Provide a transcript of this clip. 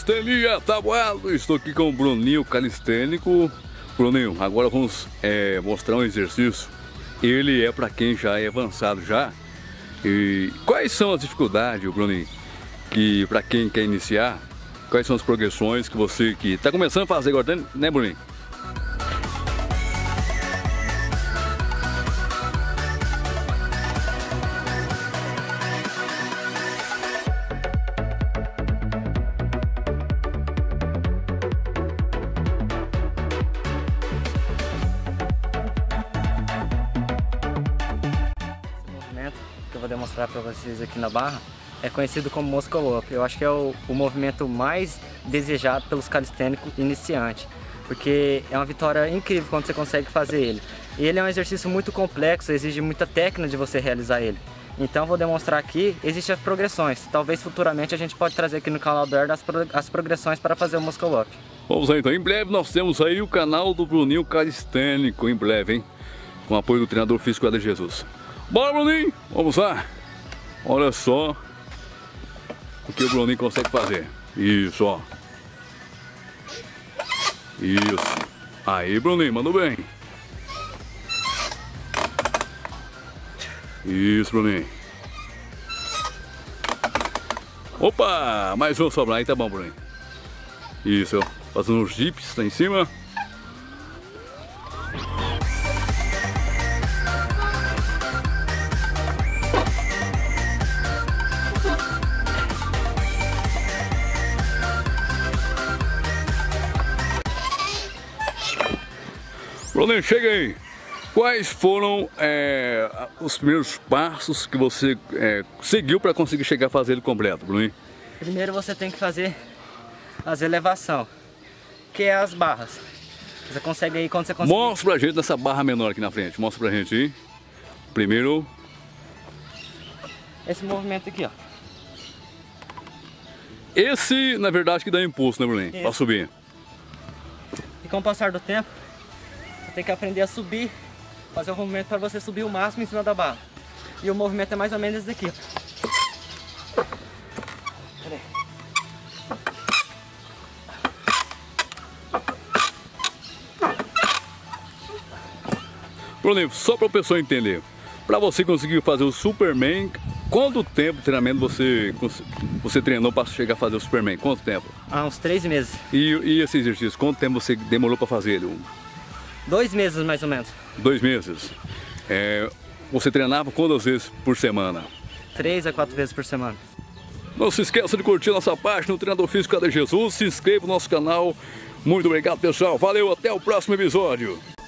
Calistenia Tabuado. Estou aqui com o Bruninho calistênico. Bruninho, agora vamos mostrar um exercício. Ele é para quem já é avançado já. E quais são as dificuldades, Bruninho, que para quem quer iniciar, quais são as progressões que você que está começando a fazer agora, né, Bruninho? Que eu vou demonstrar para vocês aqui na barra é conhecido como Muscle Up. Eu acho que é o movimento mais desejado pelos calistênicos iniciantes, porque é uma vitória incrível quando você consegue fazer ele. E ele é um exercício muito complexo, exige muita técnica de você realizar ele. Então vou demonstrar aqui, existem as progressões. Talvez futuramente a gente pode trazer aqui no canal do Herda as progressões para fazer o Muscle Up. Vamos aí então, em breve nós temos aí o canal do Bruninho calistênico, em breve, hein? Com o apoio do treinador físico Eder Jesus. Bora, Bruninho! Vamos lá! Olha só o que o Bruninho consegue fazer. Isso, ó. Isso. Aí, Bruninho, mandou bem. Isso, Bruninho. Opa! Mais um sobrar aí, tá bom, Bruninho. Isso, ó. Fazendo os dips lá em cima. Bruninho, chega aí. Quais foram os primeiros passos que você seguiu para conseguir chegar a fazer ele completo, Bruninho? Primeiro você tem que fazer as elevações, que é as barras. Você consegue aí quando você consegue. Mostra pra gente nessa barra menor aqui na frente. Mostra pra gente aí. Primeiro. Esse movimento aqui, ó. Esse, na verdade, que dá impulso, né, Bruninho? Para subir. E com o passar do tempo, você tem que aprender a subir, fazer o movimento para você subir o máximo em cima da barra. E o movimento é mais ou menos esse daqui. Pera aí. Bruninho, só para a pessoa entender, para você conseguir fazer o Superman, quanto tempo de treinamento você treinou para chegar a fazer o Superman? Quanto tempo? Há uns 3 meses. E esse exercício, quanto tempo você demorou para fazer ele? 2 meses mais ou menos. 2 meses. Você treinava quantas vezes por semana? 3 a 4 vezes por semana. Não se esqueça de curtir nossa página no Treinador Físico Eder Jesus. Se inscreva no nosso canal. Muito obrigado, pessoal. Valeu, até o próximo episódio.